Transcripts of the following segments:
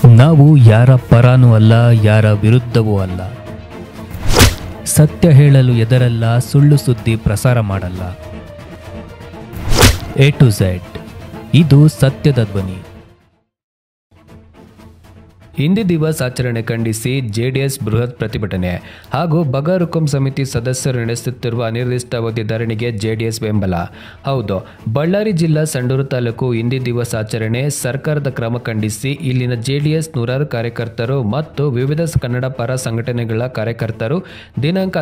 ನಾವು ಯಾರ ಪರಾನೂ ಅಲ್ಲ, ಯಾರ ವಿರುದ್ಧವೂ ಅಲ್ಲ. ಸತ್ಯ ಹೇಳಲು ಎದರಲ್ಲ, ಸುಳ್ಳು ಸುದ್ದಿ ಪ್ರಸಾರ ಮಾಡಲ್ಲ. A to Z, ಇದು ಸತ್ಯದ ಧ್ವನಿ. ಹಿಂದಿ ದಿವಸ್ ಆಚರಣೆ ಖಂಡಿಸಿ ಜೆಡಿಎಸ್ ಬೃಹತ್ ಪ್ರತಿಭಟನೆ ಹಾಗೂ ಬಗರ್ ಹುಕುಂ ಸಮಿತಿ ಸದಸ್ಯರು ನಡೆಸುತ್ತಿರುವ ಅನಿರ್ದಿಷ್ಟಾವಧಿ ಧರಣಿಗೆ ಜೆಡಿಎಸ್ ಬೆಂಬಲ. ಹೌದು, ಬಳ್ಳಾರಿ ಜಿಲ್ಲಾ ಸಂಡೂರು ತಾಲೂಕು ಹಿಂದಿ ದಿವಸ್ ಆಚರಣೆ ಸರ್ಕಾರದ ಕ್ರಮ ಖಂಡಿಸಿ ಇಲ್ಲಿನ ಜೆಡಿಎಸ್ ನೂರಾರು ಕಾರ್ಯಕರ್ತರು ಮತ್ತು ವಿವಿಧ ಕನ್ನಡ ಪರ ಸಂಘಟನೆಗಳ ಕಾರ್ಯಕರ್ತರು ದಿನಾಂಕ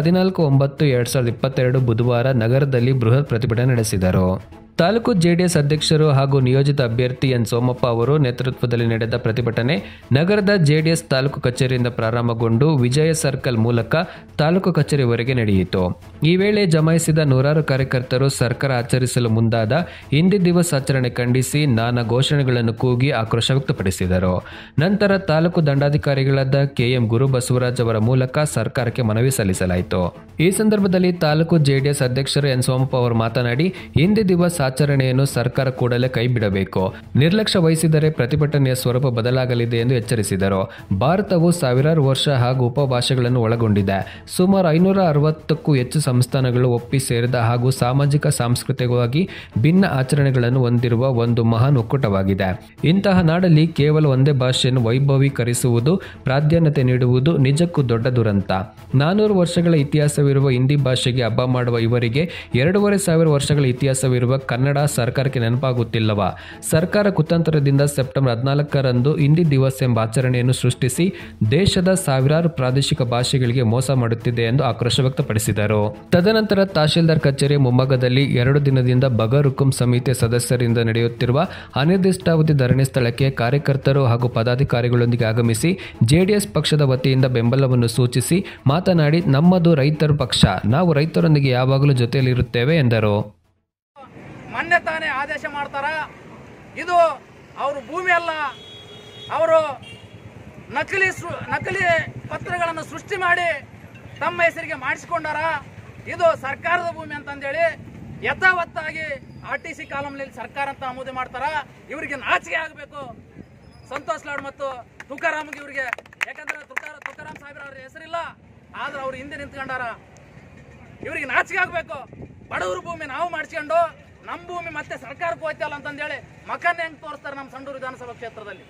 14/9/2022 ಬುಧವಾರ ನಗರದಲ್ಲಿ ಬೃಹತ್ ಪ್ರತಿಭಟನೆ ನಡೆಸಿದರು. ತಾಲೂಕು ಜೆಡಿಎಸ್ ಅಧ್ಯಕ್ಷರು ಹಾಗೂ ನಿಯೋಜಿತ ಅಭ್ಯರ್ಥಿ ಎನ್ ಸೋಮಪ್ಪ ಅವರು ನೇತೃತ್ವದಲ್ಲಿ ನಡೆದ ಪ್ರತಿಭಟನೆ ನಗರದ ಜೆಡಿಎಸ್ ತಾಲೂಕು ಕಚೇರಿಯಿಂದ ಪ್ರಾರಂಭಗೊಂಡು ವಿಜಯ ಸರ್ಕಲ್ ಮೂಲಕ ತಾಲೂಕು ಕಚೇರಿವರೆಗೆ ನಡೆಯಿತು. ಈ ವೇಳೆ ಜಮಾಯಿಸಿದ ನೂರಾರು ಕಾರ್ಯಕರ್ತರು ಸರ್ಕಾರ ಆಚರಿಸಲು ಮುಂದಾದ ಹಿಂದಿ ದಿವಸ್ ಆಚರಣೆ ಖಂಡಿಸಿ ನಾನಾ ಘೋಷಣೆಗಳನ್ನು ಕೂಗಿ ಆಕ್ರೋಶ ವ್ಯಕ್ತಪಡಿಸಿದರು. ನಂತರ ತಾಲೂಕು ದಂಡಾಧಿಕಾರಿಗಳಾದ ಕೆಎಂ ಗುರು ಬಸವರಾಜ್ ಅವರ ಮೂಲಕ ಸರ್ಕಾರಕ್ಕೆ ಮನವಿ ಸಲ್ಲಿಸಲಾಯಿತು. ಈ ಸಂದರ್ಭದಲ್ಲಿ ತಾಲೂಕು ಜೆಡಿಎಸ್ ಅಧ್ಯಕ್ಷರು ಎನ್ ಸೋಮಪ್ಪ ಅವರು ಮಾತನಾಡಿ, ಹಿಂದಿ ದಿವಸ್ ಆಚರಣೆಯನ್ನು ಸರ್ಕಾರ ಕೂಡಲೇ ಕೈಬಿಡಬೇಕು, ನಿರ್ಲಕ್ಷ್ಯ ವಹಿಸಿದರೆ ಪ್ರತಿಭಟನೆಯ ಸ್ವರೂಪ ಬದಲಾಗಲಿದೆ ಎಂದು ಎಚ್ಚರಿಸಿದರು. ಭಾರತವು ಸಾವಿರಾರು ವರ್ಷ ಹಾಗೂ ಉಪಭಾಷೆಗಳನ್ನು ಒಳಗೊಂಡಿದೆ. ಸುಮಾರು 560ಕ್ಕೂ ಹೆಚ್ಚು ಸಂಸ್ಥಾನಗಳು ಒಪ್ಪಿ ಸೇರಿದ ಹಾಗೂ ಸಾಮಾಜಿಕ ಸಾಂಸ್ಕೃತಿಕವಾಗಿ ಭಿನ್ನ ಆಚರಣೆಗಳನ್ನು ಹೊಂದಿರುವ ಒಂದು ಮಹಾನ್ ಒಕ್ಕೂಟವಾಗಿದೆ. ಇಂತಹ ನಾಡಲ್ಲಿ ಕೇವಲ ಒಂದೇ ಭಾಷೆಯನ್ನು ವೈಭವೀಕರಿಸುವುದು, ಪ್ರಾಧಾನ್ಯತೆ ನೀಡುವುದು ನಿಜಕ್ಕೂ ದೊಡ್ಡ ದುರಂತ. 400 ವರ್ಷಗಳ ಇತಿಹಾಸವಿರುವ ಹಿಂದಿ ಭಾಷೆಗೆ ಹಬ್ಬ ಮಾಡುವ ಇವರಿಗೆ 2500 ವರ್ಷಗಳ ಇತಿಹಾಸವಿರುವ ಕನ್ನಡ ಸರ್ಕಾರಕ್ಕೆ ನೆನಪಾಗುತ್ತಿಲ್ಲವಾ? ಸರ್ಕಾರ ಕುತಂತ್ರದಿಂದ ಸೆಪ್ಟೆಂಬರ್ 14ರಂದು ಹಿಂದಿ ದಿವಸ್ ಎಂಬ ಆಚರಣೆಯನ್ನು ಸೃಷ್ಟಿಸಿ ದೇಶದ ಸಾವಿರಾರು ಪ್ರಾದೇಶಿಕ ಭಾಷೆಗಳಿಗೆ ಮೋಸ ಮಾಡುತ್ತಿದೆ ಎಂದು ಆಕ್ರೋಶ ವ್ಯಕ್ತಪಡಿಸಿದರು. ತದನಂತರ ತಹಶೀಲ್ದಾರ್ ಕಚೇರಿ ಮುಂಭಾಗದಲ್ಲಿ 2 ದಿನದಿಂದ ಬಗರ್ ಹುಕುಂ ಸಮಿತಿಯ ಸದಸ್ಯರಿಂದ ನಡೆಯುತ್ತಿರುವ ಅನಿರ್ದಿಷ್ಟಾವಧಿ ಧರಣಿ ಸ್ಥಳಕ್ಕೆ ಕಾರ್ಯಕರ್ತರು ಹಾಗೂ ಪದಾಧಿಕಾರಿಗಳೊಂದಿಗೆ ಆಗಮಿಸಿ ಜೆಡಿಎಸ್ ಪಕ್ಷದ ವತಿಯಿಂದ ಬೆಂಬಲವನ್ನು ಸೂಚಿಸಿ ಮಾತನಾಡಿ, ನಮ್ಮದು ರೈತರ ಪಕ್ಷ, ನಾವು ರೈತರೊಂದಿಗೆ ಯಾವಾಗಲೂ ಜೊತೆಯಲ್ಲಿರುತ್ತೇವೆ ಎಂದರು. ಮೊನ್ನೆ ತಾನೇ ಆದೇಶ ಮಾಡ್ತಾರ, ಇದು ಅವರು ಭೂಮಿ ಅಲ್ಲ, ಅವರು ನಕಲಿ ಪತ್ರಗಳನ್ನು ಸೃಷ್ಟಿ ಮಾಡಿ ತಮ್ಮ ಹೆಸರಿಗೆ ಮಾಡಿಸಿಕೊಂಡಾರ, ಇದು ಸರ್ಕಾರದ ಭೂಮಿ ಅಂತಂದೇಳಿ ಯಥಾವತ್ತಾಗಿ RTC ಕಾಲಂನಲ್ಲಿ ಸರ್ಕಾರ ಅಂತ ಆಮದು ಮಾಡ್ತಾರ. ಇವರಿಗೆ ನಾಚಿಕೆ ಆಗಬೇಕು. ಸಂತೋಷ್ ಲಾಡ್ ಮತ್ತು ತುಕಾರಾಮ್ಗೆ ಇವರಿಗೆ, ಯಾಕಂದ್ರೆ ತುಕಾರಾಮ್ ಸಾಹೇಬ್ರ ಅವ್ರ ಹೆಸರಿಲ್ಲ, ಆದ್ರೆ ಅವ್ರು ಹಿಂದೆ ನಿಂತ್ಕೊಂಡಾರ. ಇವರಿಗೆ ನಾಚಿಕೆ ಆಗಬೇಕು. ಬಡವರ ಭೂಮಿ ನಾವು ಮಾಡಿಸ್ಕೊಂಡು ನಮ್ಮ ಭೂಮಿ ಮತ್ತೆ ಸರ್ಕಾರಕ್ಕೆ ಹೋಯ್ತಲ್ಲ ಅಂತಂದೇಳಿ ಮಕನ್ನ ಹೆಂಗ್ ತೋರಿಸ್ತಾರೆ ನಮ್ಮ ಸಂಡೂರು ವಿಧಾನಸಭಾ ಕ್ಷೇತ್ರದಲ್ಲಿ.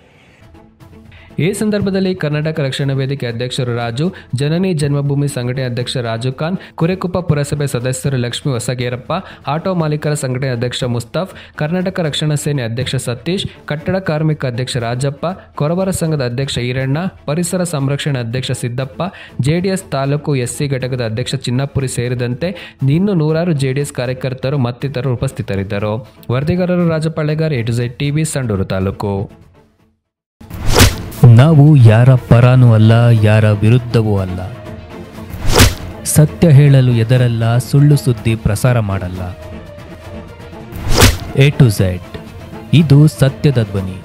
ಈ ಸಂದರ್ಭದಲ್ಲಿ ಕರ್ನಾಟಕ ರಕ್ಷಣಾ ವೇದಿಕೆ ಅಧ್ಯಕ್ಷರು ರಾಜು, ಜನನಿ ಜನ್ಮಭೂಮಿ ಸಂಘಟನೆ ಅಧ್ಯಕ್ಷ ರಾಜು ಖಾನ್, ಕುರೆಕುಪ್ಪ ಪುರಸಭೆ ಸದಸ್ಯರು ಲಕ್ಷ್ಮೀ ಹೊಸಗೇರಪ್ಪ, ಆಟೋ ಮಾಲೀಕರ ಸಂಘಟನೆ ಅಧ್ಯಕ್ಷ ಮುಸ್ತಫ್, ಕರ್ನಾಟಕ ರಕ್ಷಣಾ ಸೇನೆ ಅಧ್ಯಕ್ಷ ಸತೀಶ್, ಕಟ್ಟಡ ಕಾರ್ಮಿಕ ಅಧ್ಯಕ್ಷ ರಾಜಪ್ಪ, ಕೊರವರ ಸಂಘದ ಅಧ್ಯಕ್ಷ ಈರಣ್ಣ, ಪರಿಸರ ಸಂರಕ್ಷಣೆ ಅಧ್ಯಕ್ಷ ಸಿದ್ದಪ್ಪ, ಜೆಡಿಎಸ್ ತಾಲೂಕು SC ಘಟಕದ ಅಧ್ಯಕ್ಷ ಚಿನ್ನಪುರಿ ಸೇರಿದಂತೆ ಇನ್ನೂ ನೂರಾರು ಜೆಡಿಎಸ್ ಕಾರ್ಯಕರ್ತರು ಮತ್ತಿತರರು ಉಪಸ್ಥಿತರಿದ್ದರು. ವರದಿಗಾರರು ರಾಜಪಾಳೆಗಾರ್, A to Z TV, Sandur taluk. ನಾವು ಯಾರ ಪರಾನೂ ಅಲ್ಲ, ಯಾರ ವಿರುದ್ಧವೂ ಅಲ್ಲ. ಸತ್ಯ ಹೇಳಲು ಎದರಲ್ಲ, ಸುಳ್ಳು ಸುದ್ದಿ ಪ್ರಸಾರ ಮಾಡಲ್ಲ. A to Z, ಇದು ಸತ್ಯದ ಧ್ವನಿ.